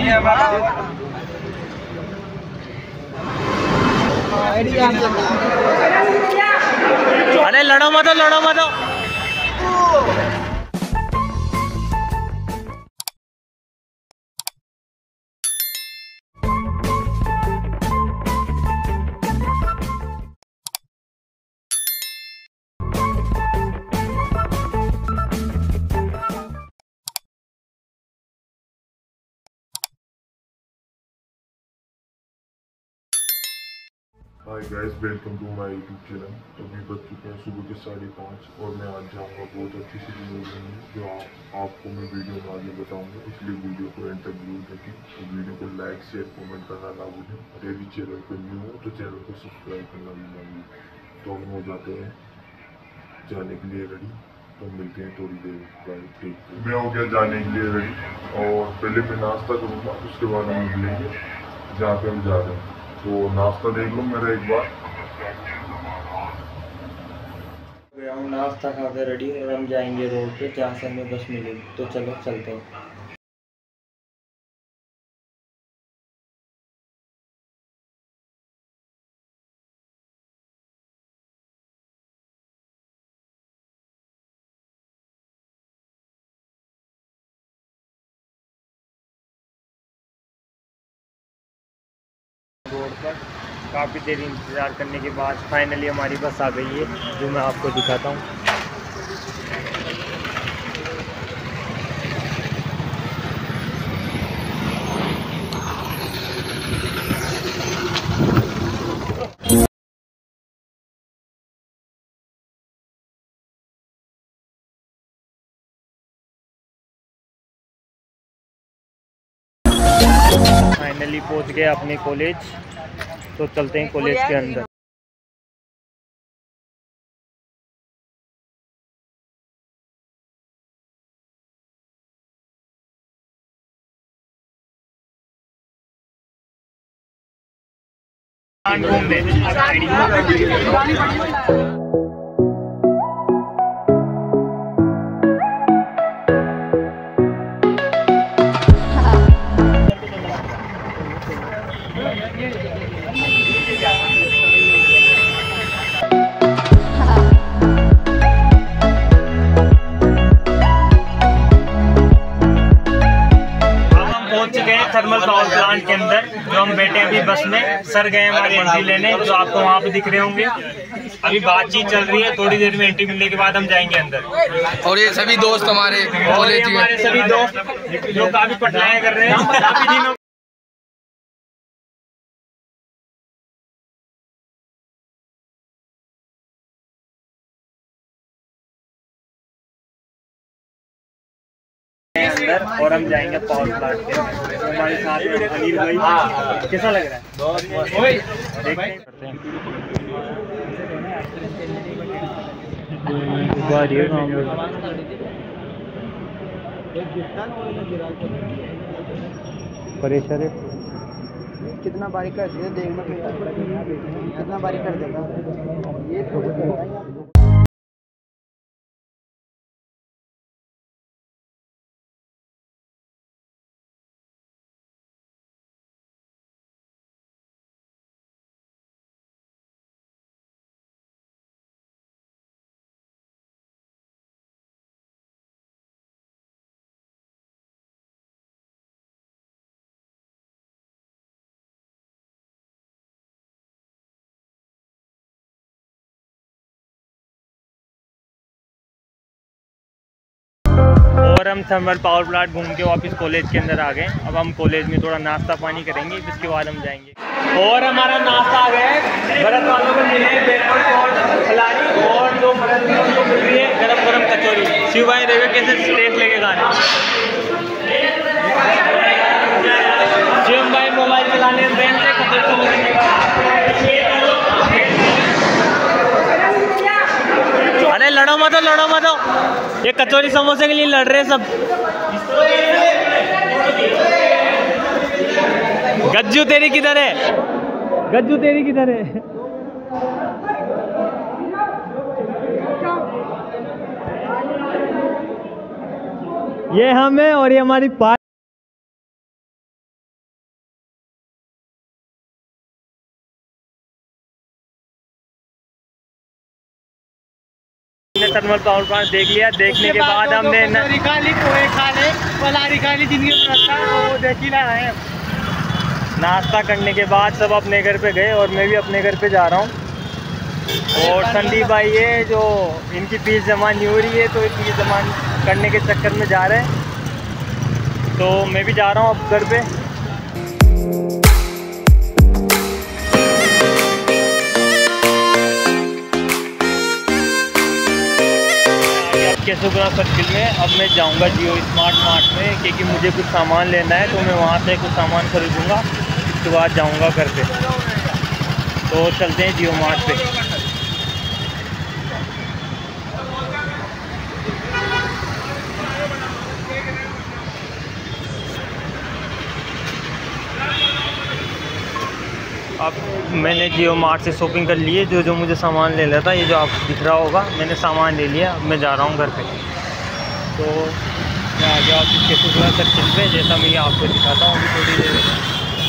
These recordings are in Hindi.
अरे लड़ो मत, लड़ो मत। Hi guys, welcome to my YouTube channel. तो अभी बज चुके हैं सुबह के 5:30 और मैं आज जाऊंगा बहुत अच्छी सी न्यूज़ में जो आपको मैं वीडियो में आगे बताऊंगा, इसलिए वीडियो को एंड तक जरूर देखें। तो वीडियो को लाइक शेयर कमेंट करना ना भूलें और यदि चैनल पर न्यू हो तो चैनल को सब्सक्राइब करना भी ना भूलें। तो हम हो जाते हैं जाने के लिए रेडी, तो मिलते हैं थोड़ी देर बाद। मैं हो गया जाने के लिए रेडी और पहले मैं नाश्ता करूँगा, उसके बाद हम मिलेंगे जहाँ पे हम जा रहे हैं। तो नाश्ता देख लो मेरा एक बार। गया हूँ, नाश्ता खा कर रेडी और हम जाएंगे रोड पे जहाँ से हमें बस मिलेगी। तो चलो चलते हैं। रोड पर काफ़ी देर इंतज़ार करने के बाद फाइनली हमारी बस आ गई है, जो मैं आपको दिखाता हूँ। फाइनली पहुँच गए अपने कॉलेज, तो चलते हैं कॉलेज के अंदर। थर्मल पावर प्लांट के अंदर जो हम बैठे हैं अभी बस में। सर गए हमारी एंट्री लेने, जो आपको वहाँ पे दिख रहे होंगे। अभी बातचीत चल रही है, थोड़ी देर में एंट्री मिलने के बाद हम जाएंगे अंदर। और ये सभी दोस्त हमारे कॉलेज के, हमारे सभी दोस्त जो काफी पढ़ाई कर रहे हैं काफी दिनों अंदर। और हम जाएंगे पावर प्लांट के। हमारे साथ में अनिल भाई, कैसा लग रहा है? बहुत मस्त। देखते हैं। परेशान कितना बारीक कर दिया, देखना कितना बारीक कर देगा ये। और हम थर्मल पावर प्लांट घूम के वापस कॉलेज के अंदर आ गए। अब हम कॉलेज में थोड़ा नाश्ता पानी करेंगे, जिसके बाद हम जाएंगे। और हमारा नाश्ता आ गया है। भरत वालों को मिले खिलाड़ी और दो भरत को मिल रही है गरम गरम कचौरी। शिव भाई देखो कैसे टेस्ट लेके खा रहे हैं। शिव भाई मोबाइल चलाने ट्रेन से अरे लड़ो मत, लड़ो मत। ये कचौरी समोसे के लिए लड़ रहे सब। गज्जू तेरी किधर है? गज्जू तेरी किधर है? ये हम है और ये हमारी थर्मल पावर प्लांट देख लिया। देखने के बाद हमने नाश्ता करने के बाद सब अपने घर पे गए और मैं भी अपने घर पे जा रहा हूँ। और संदीप भाई ये जो इनकी फीस जमा नहीं हो रही है तो फीस जमा करने के चक्कर में जा रहे हैं, तो मैं भी जा रहा हूँ अब घर पे। केशवपुरा सर्किल में अब मैं जाऊंगा जियो स्मार्ट मार्ट में, क्योंकि मुझे कुछ सामान लेना है, तो मैं वहाँ से कुछ सामान खरीदूंगा, उसके बाद जाऊंगा घर पे। तो चलते हैं जियो मार्ट पे। अब मैंने जियो मार्ट से शॉपिंग कर ली है, जो मुझे सामान ले लेता, ये जो आप दिख रहा होगा मैंने सामान ले लिया। मैं जा रहा हूँ घर पे। तो मैं आ गया ऑफिस के केशवपुरा सर्किल पे, जैसा मैं आपको दिखाता हूँ अभी थोड़ी देर में।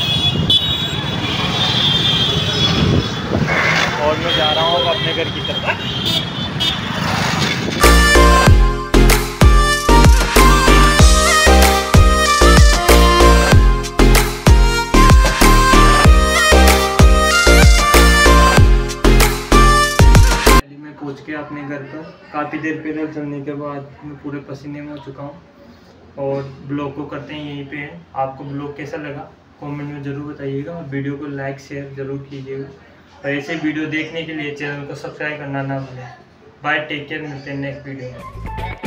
और मैं जा रहा हूँ अपने घर की तरफ। पहुँच के अपने घर पर काफ़ी देर पैदल चलने के बाद मैं पूरे पसीने में हो चुका हूँ। और ब्लॉग को करते हैं यहीं पे। आपको ब्लॉग कैसा लगा कमेंट में ज़रूर बताइएगा, और वीडियो को लाइक शेयर ज़रूर कीजिएगा। और ऐसे वीडियो देखने के लिए चैनल को सब्सक्राइब करना ना भूलें। बाय, टेक केयर, मिलते हैं नेक्स्ट वीडियो में।